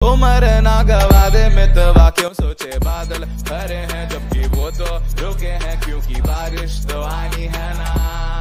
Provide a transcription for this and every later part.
उम्र ना गवा दे मितवा, क्यों सोचे बादल भरे हैं जबकि वो तो रुके हैं, क्योंकि बारिश तो आनी है ना।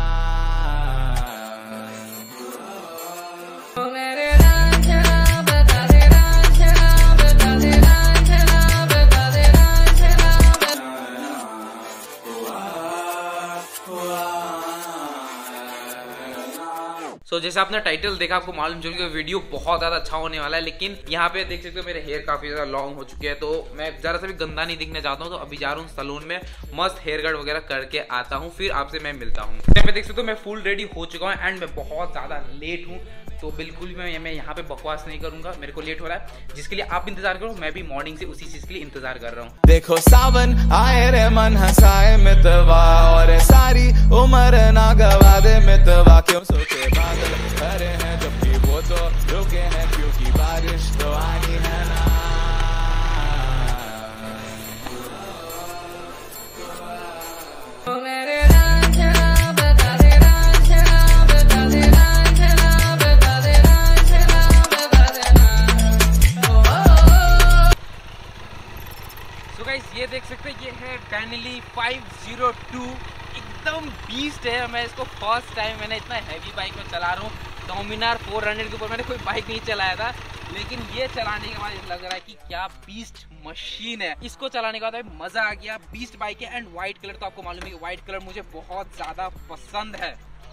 जैसे आपने टाइटल देखा, आपको मालूम चल गया वीडियो बहुत ज्यादा अच्छा होने वाला है। लेकिन यहाँ पे देख सकते हो मेरे हेयर काफी ज्यादा लॉन्ग हो चुके हैं, तो मैं जरा सा भी गंदा नहीं दिखना चाहता हूँ। तो अभी जा रहा हूँ सैलून में, मस्त हेयर कट वगैरह करके आता हूँ, फिर आपसे मैं मिलता हूँ। यहाँ पे देख सकते हो मैं फुल रेडी हो चुका हूँ एंड मैं बहुत ज्यादा लेट हूँ, तो बिल्कुल भी मैं यहाँ पे बकवास नहीं करूंगा। मेरे को लेट हो रहा है, जिसके लिए आप इंतजार करो। मैं भी मॉर्निंग से उसी चीज के लिए इंतजार कर रहा हूँ। देखो सावन आए रे मन हंसाए मितवा, और सारी उम्र ना गवा दे मितवा, क्यों सोचे बादल भरे हैं जबकि वो तो रुके हैं, क्योंकि बारिश तो आनी है ना। ये देख सकते हैं, ये है बेनेली 502, एकदम बीस्ट है। मैं इसको फर्स्ट टाइम मैंने इतना हैवी बाइक में चला रहा हूँ। डोमिनार 400 के ऊपर मैंने कोई बाइक नहीं चलाया था, लेकिन ये चलाने के बाद लग रहा है कि क्या बीस्ट मशीन है। इसको चलाने के बाद मजा आ गया। बीस्ट बाइक है एंड व्हाइट कलर, तो आपको मालूम है कि व्हाइट कलर मुझे बहुत ज्यादा पसंद है।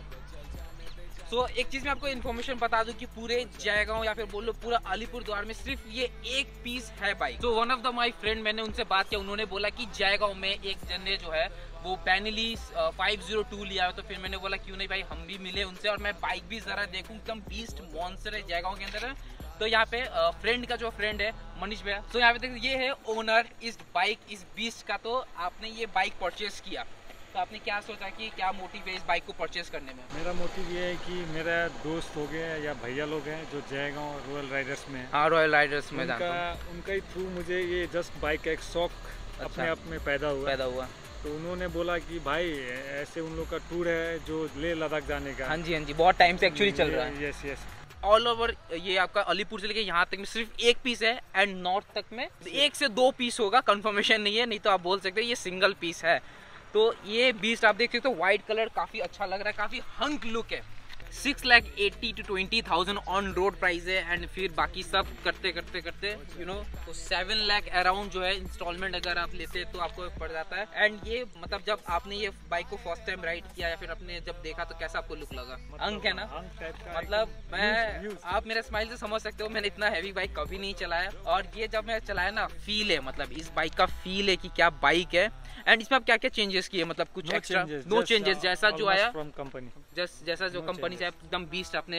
तो एक चीज मैं आपको इन्फॉर्मेशन बता दूं कि पूरे जयगांव या फिर बोलो पूरा अलीपुरद्वार में सिर्फ ये एक पीस है बाइक। तो one of the my friend, मैंने उनसे बात किया, उन्होंने बोला कि जयगांव में एक जन ने जो है वो बेनेली 502 लिया है। तो फिर मैंने बोला क्यों नहीं भाई, हम भी मिले उनसे और मैं बाइक भी जरा देखूं। एकदम बीस्ट मॉन्स्टर है, जयगांव के अंदर है। तो यहाँ पे फ्रेंड का जो फ्रेंड है मनीष भैया, तो यहाँ पे देखिए ये है ओनर इस बाइक, इस बीस्ट का। तो आपने ये बाइक परचेज किया, तो आपने क्या सोचा कि क्या मोटिव है इस बाइक को परचेज करने में? मेरा मोटिव ये है कि मेरा दोस्त हो गए या भैया लोग हैं जो जयगांव रॉयल राइडर्स में, हाँ रॉयल राइडर्स में उनका ही थ्रू मुझे ये जस्ट बाइक का एक शौक अपने आप में पैदा हुआ। तो उन्होंने बोला कि भाई ऐसे उन लोग का टूर है जो लेह लद्दाख जाने का। हाँ जी, बहुत टाइम से एक्चुअली चल रहा है। यस ऑल ओवर ये आपका अलीपुर से लेके यहाँ तक में सिर्फ एक पीस है एंड नॉर्थ तक में 1 से 2 पीस होगा, कंफर्मेशन नहीं है, नहीं तो आप बोल सकते हो ये सिंगल पीस है। तो ये बीस्ट आप देख सकते हो, व्हाइट कलर काफी अच्छा लग रहा है, काफी हंक लुक है। 6,80,000 to 20,000 ऑन रोड प्राइस है एंड फिर बाकी सब करते यू नो तो 7 लाख अराउंड जो है इंस्टॉलमेंट अगर आप लेते हैं तो आपको पड़ जाता है। एंड ये मतलब जब आपने ये बाइक को फर्स्ट टाइम राइड किया या फिर आपने जब देखा तो कैसा आपको लुक लगा? अंक है ना, मतलब मैं आप मेरे स्माइल से समझ सकते हो, मैंने इतना हैवी बाइक कभी नहीं चलाया और ये जब मैं चलाया ना फील है, मतलब इस बाइक का फील है कि क्या बाइक है। एंड इसमें आप क्या क्या चेंजेस किए, मतलब कुछ एक्स्ट्रा? नो चेंजेस, जैसा जो आया जैसा जो कंपनी से एकदम बीस्ट आपने।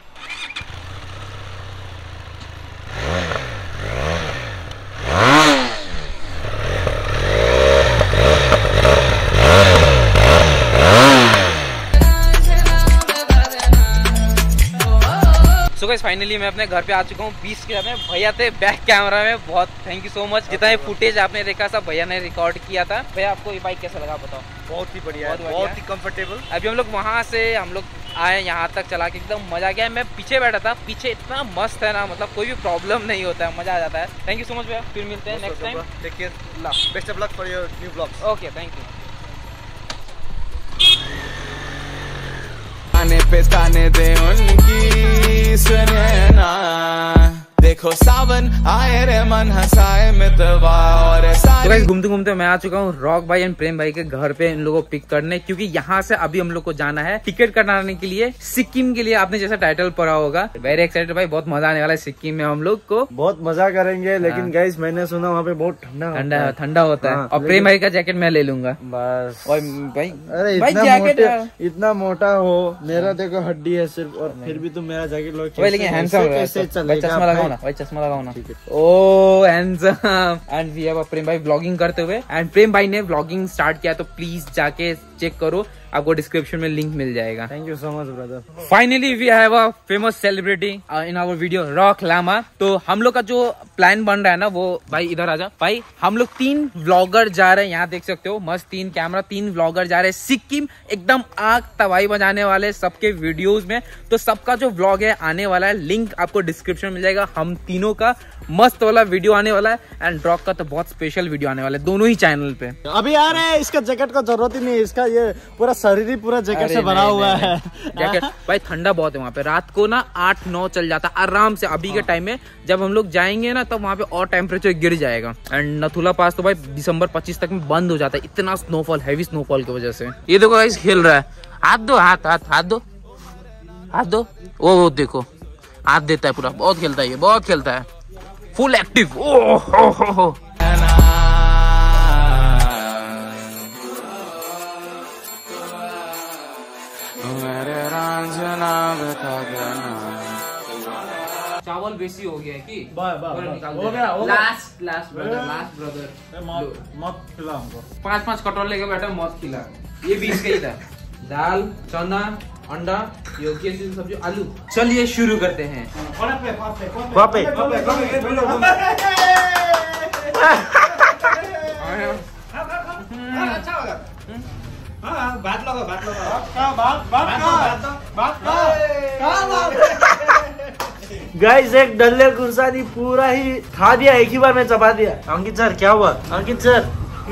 सो गाइस फाइनली मैं अपने घर पे आ चुका हूँ। 20 के में भैया थे बैक कैमरा में, बहुत थैंक यू सो मच। जितना ये फुटेज आपने देखा सब भैया ने रिकॉर्ड किया था। भैया आपको ये बाइक कैसा लगा बताओ? बहुत ही बढ़िया, बहुत ही कंफर्टेबल। अभी हम लोग वहाँ से आए यहाँ तक चला के एकदम मजा आ गया। मैं पीछे बैठा था, पीछे इतना मस्त है ना, मतलब कोई भी प्रॉब्लम नहीं होता है, मजा आ जाता है। थैंक यू सो मच भैया, फिर मिलते हैं next time. Take care, best of luck for your new blogs. Okay thank you. आने पे ताने दे उनकी सुने ना, देखो सावन आए रे मन हंसाए मितवा, और तो घूमते घूमते मैं आ चुका हूँ रॉक भाई एंड प्रेम भाई के घर पे इन लोगों को पिक करने, क्योंकि यहाँ से अभी हम लोग को जाना है टिकट कटाने के लिए सिक्किम के लिए। आपने जैसा टाइटल पढ़ा होगा, वेरी एक्साइटेड भाई, बहुत मजा आने वाला है सिक्किम में। हम लोग को बहुत मजा करेंगे, लेकिन गाइस मैंने सुना वहाँ पे बहुत ठंडा होता है। और प्रेम भाई का जैकेट मैं ले लूंगा बस। और भाई अरे इतना मोटा हो, मेरा देखो हड्डी है सिर्फ, और फिर भी तुम मेरा जैकेट लो। लेकिन हैंडसम चश्मा लगाओ ना भाई, चश्मा लगाओ ना। Oh handsome. And we have Prem भाई व्लॉगिंग करते हुए, एंड प्रेम भाई ने व्लॉगिंग स्टार्ट किया, तो प्लीज जाके चेक करो। आपको डिस्क्रिप्शन में लिंक मिल जाएगा। Thank you so much brother. Finally we have a famous celebrity in our video, Rock Lama. तो हम लोग का जो प्लान बन रहा है ना वो, भाई इधर आजा भाई, हम लोग 3 व्लॉगर जा रहे हैं, यहाँ देख सकते हो मस्त 3 कैमरा, 3 व्लॉगर जा रहे हैं सिक्किम, एकदम आग तबाही बजाने वाले सबके वीडियोस में। तो सबका जो व्लॉग है आने वाला है, लिंक आपको डिस्क्रिप्शन में मिल जाएगा। हम तीनों का मस्त वाला वीडियो आने वाला है एंड रॉक का तो बहुत स्पेशल वीडियो आने वाला है, दोनों ही चैनल पे। अभी यार इसका जैकेट का जरूरत ही नहीं, इसका ये पूरा शरीर ही पूरा जैकेट से भरा हुआ है। जैकेट भाई ठंडा बहुत है वहाँ पे, रात को ना 8-9 चल जाता आराम से। अभी के टाइम में जब हम लोग जाएंगे ना तब वहाँ पे और टेम्परेचर गिर जाएगा। एंड नथुला पास तो भाई दिसंबर 25 तक में बंद हो जाता है, इतना स्नोफॉल, हैवी स्नोफॉल की वजह से। ये देखो गाइस हिल रहा है, हाथ दो, हाथ हाथ हाथ दो, हाथ दो। वो देखो हाथ देता है पूरा, बहुत खेलता है ये, बहुत खेलता है, फुल एक्टिव। ओह चावल बेसी हो गया है कि हो गया लास्ट ब्रदर मत खिला हमको। 5 कटोर लेके बैठा, मत खिला। ये भी इसका ही था, दाल, चना, अंडा, योग्य सब्जी, आलू। चलिए शुरू करते हैं। गाइस एक डल्ले गुरसानी पूरा ही खा दिया, एक ही बार में चबा दिया। अंकित सर क्या हुआ? अंकित सर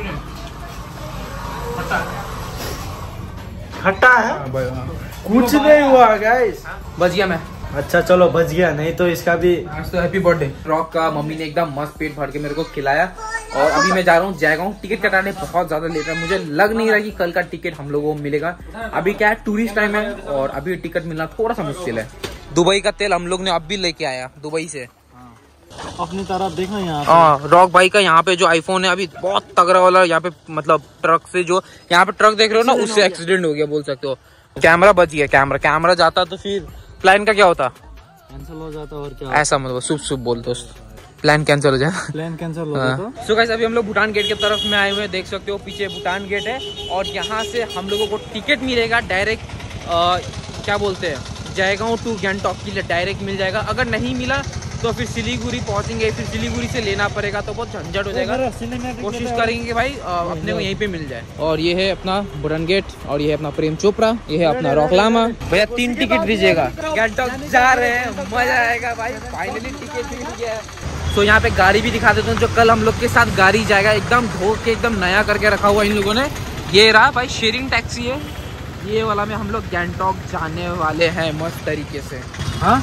खट्टा है? कुछ नहीं हुआ गाइस, बच गया मैं। अच्छा चलो बच गया, नहीं तो इसका भी। आज तो हैप्पी बर्थडे। रॉक का मम्मी ने एकदम मस्त पेट भर के मेरे को खिलाया और अभी मैं जा रहा हूँ जयगांव। टिकट कटाने बहुत ज्यादा लेट है, मुझे लग नहीं रहा कि कल का टिकट हम लोगों को मिलेगा। अभी क्या है, टूरिस्ट टाइम है और अभी टिकट मिलना थोड़ा सा मुश्किल है। दुबई का तेल हम लोग ने अब भी लेके आया दुबई से। अपनी तरफ देखो यहाँ। हाँ रॉक भाई का यहाँ पे जो आईफोन है अभी बहुत तगड़ा वाला, यहाँ पे मतलब ट्रक से जो यहाँ पे ट्रक देख रहे हो ना, उससे एक्सीडेंट हो गया बोल सकते हो। कैमरा बच गया, कैमरा जाता तो फिर प्लान का क्या होता, कैंसिल हो जाता। और क्या ऐसा मतलब शुभ बोल दोस्त, प्लान कैंसिल हो जाए, प्लान कैंसिल हो जाता। सो गाइस अभी हम लोग भूटान गेट की तरफ में आए हुए हैं, देख सकते हो पीछे भूटान गेट है और यहाँ से हम लोगों को टिकट मिलेगा डायरेक्ट, क्या बोलते हैं, जयगांव टू गैंगटॉक के लिए डायरेक्ट मिल जाएगा। अगर नहीं मिला तो फिर सिलीगुड़ी पहुंचेंगे, फिर सिलीगुड़ी से लेना पड़ेगा तो बहुत झंझट हो जाएगा। कोशिश करेंगे भाई अपने को यहीं पे मिल जाए। और ये है अपना भूटान गेट और ये है अपना प्रेम चोपड़ा, ये है अपना रॉक लामा। भैया 3 टिकट दीजिएगा, गैंगटॉक जा रहे हैं, मजा आएगा भाई, फाइनली टिकट मिल गया। तो यहाँ पे गाड़ी भी दिखा देता हूँ, जो कल हम लोग के साथ गाड़ी जाएगा, एकदम धो के एकदम नया करके रखा हुआ इन लोगों ने। ये रहा भाई शेयरिंग टैक्सी है, ये वाला में हम लोग गैंगटॉक जाने वाले हैं मस्त तरीके से। हाँ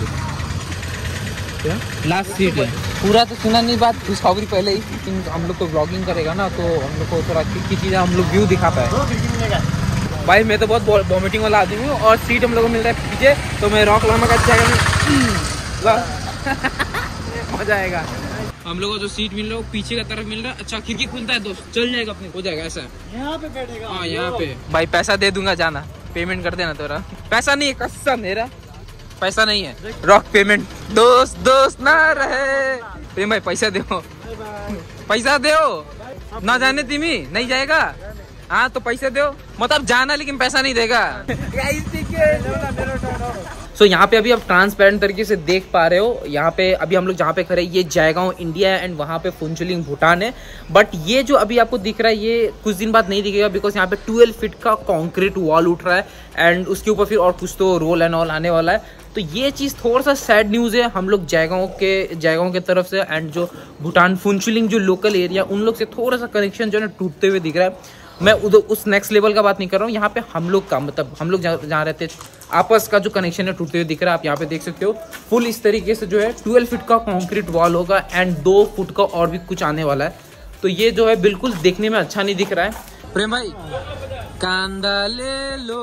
लास्ट सीट है, पूरा तो सुना नहीं बात, खुशखबरी पहले ही, लेकिन हम लोग तो व्लॉगिंग करेगा ना तो हम लोग को थोड़ा की चीज़ें हम लोग व्यू दिखा पाए। भाई मैं तो बहुत वॉमिटिंग वाला आदमी हूँ और सीट हम लोग को मिल रहा है पीछे, तो मैं रॉक लामा का मजा आएगा। हम लोग को जो सीट मिल रहा है वो पीछे का तरफ मिल रहा है। अच्छा खिड़की खुलता है दोस्त, चल जाएगा अपने, हो जाएगा ऐसा। यहाँ पे बैठेगा। हाँ यहाँ पे भाई पैसा दे दूंगा, जाना पेमेंट कर देना। तेरा पैसा नहीं है कसम, मेरा पैसा नहीं है। रॉक पेमेंट दोस्त ना रहे प्रेम भाई, पैसा दो, पैसा दो ना, जाने तिमी नहीं जाएगा। हाँ तो पैसे दो, मतलब जाना लेकिन पैसा नहीं देगा। सो यहाँ पे अभी आप ट्रांसपेरेंट तरीके से देख पा रहे हो, यहाँ पे अभी हम लोग जहाँ पे खड़े, ये जयगांव इंडिया है एंड वहाँ पे फुनचुलिंग भूटान है। बट ये जो अभी आपको दिख रहा है ये कुछ दिन बाद नहीं दिखेगा, बिकॉज यहाँ पे 12 फीट का कॉन्क्रीट वॉल उठ रहा है एंड उसके ऊपर फिर और कुछ तो रोल एंड ऑल आने वाला है। तो ये चीज़ थोड़ा सा सैड न्यूज़ है हम लोग जयगांव के तरफ से। एंड जो भूटान फुनचुलिंग जो लोकल एरिया, उन लोग से थोड़ा सा कनेक्शन जो है टूटते हुए दिख रहा है। मैं उधर उस नेक्स्ट लेवल का बात नहीं कर रहा हूँ, यहाँ पे हम लोग का मतलब हम लोग जहाँ रहते हैं आपस का जो कनेक्शन है टूटते हुए दिख रहा है। आप यहाँ पे देख सकते हो फुल इस तरीके से जो है 12 फीट का कंक्रीट वॉल होगा एंड 2 फुट का और भी कुछ आने वाला है। तो ये जो है बिल्कुल देखने में अच्छा नहीं दिख रहा है। प्रेम भाई कांदा ले लो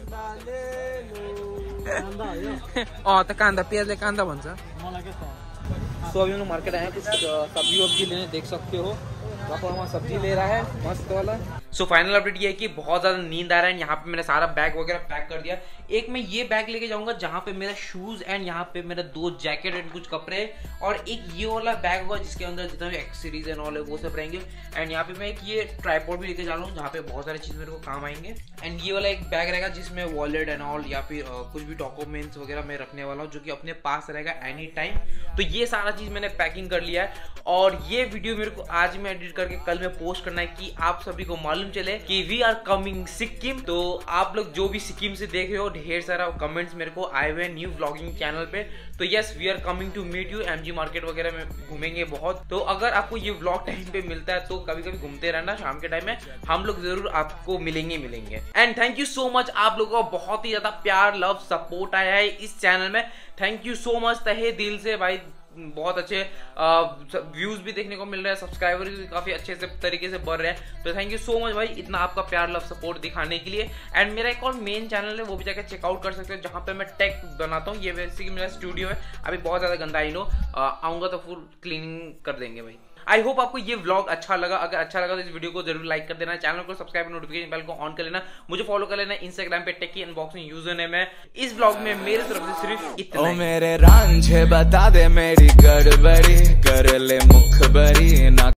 तो कांदा प्याज ले कांदा भन्छ। सो अभी हम लोग मार्केट आए हैं कुछ सब्जी वब्जी लेने, देख सकते हो पापा वहाँ सब्जी ले रहा है मस्त वाला। सो फाइनल अपडेट ये है कि बहुत ज़्यादा नींद आ रहा है। यहाँ पे मैंने सारा बैग वगैरह पैक कर दिया। एक मैं ये बैग लेके जाऊंगा जहाँ पे मेरा शूज़ एंड यहाँ पे मेरा 2 जैकेट एंड कुछ कपड़े, और एक ये वाला बैग होगा जिसके अंदर जितना भी एक्सेसरीज एंड ऑल है वो सब रहेंगे। एंड यहाँ पे मैं एक ये ट्राइपॉड भी लेके जा रहा हूँ जहाँ पे बहुत सारी चीज़ मेरे को काम आएंगे। एंड ये वाला एक बैग रहेगा जिसमें वॉलेट एंड ऑल या फिर कुछ भी डॉक्यूमेंट्स वगैरह मैं रखने वाला हूँ जो कि अपने पास रहेगा एनी टाइम। तो ये सारा चीज़ मैंने पैकिंग कर लिया है और ये वीडियो मेरे को आज में एडिट करके कल में पोस्ट करना है कि आप सभी को मालूम चले कि वी आर कमिंग सिक्किम। तो आप लोग जो भी सिक्किम से देख रहे हो, ढेर सारा कमेंट्स मेरे को आए हुए हैं न्यू व्लॉगिंग चैनल पे। तो yes, we are coming to meet you. MG market वगैरह में घूमेंगे बहुत। तो अगर आपको ये व्लॉग टाइम पे मिलता है तो कभी कभी घूमते रहना, शाम के टाइम में हम लोग जरूर आपको मिलेंगे। And thank you so much, आप लोगों का बहुत ही ज्यादा प्यार लव सपोर्ट आया है इस चैनल में। थैंक यू सो मच तहे दिल से भाई। बहुत अच्छे व्यूज भी देखने को मिल रहे हैं, सब्सक्राइबर भी काफी अच्छे से तरीके से बढ़ रहे हैं। तो थैंक यू सो मच भाई इतना आपका प्यार लव सपोर्ट दिखाने के लिए। एंड मेरा एक और मेन चैनल है, वो भी जाकर चेकआउट कर सकते हो, जहां पे मैं टेक बनाता हूँ। ये बेसिकली मेरा स्टूडियो है, अभी बहुत ज्यादा गंदा ही नो, आऊंगा तो फुल क्लीनिंग कर देंगे भाई। आई होप आपको ये व्लॉग अच्छा लगा। अगर अच्छा लगा तो इस वीडियो को जरूर लाइक कर देना, चैनल को सब्सक्राइब, नोटिफिकेशन बेल को ऑन कर लेना, मुझे फॉलो कर लेना इंस्टाग्राम पे टेकी अनबॉक्सिंग यूजर नेम है। इस व्लॉग में मेरे तरफ से सिर्फ इतना। ओ मेरे रांझे बता दे मेरी गड़बड़ी, कर ले मुखबरी ना।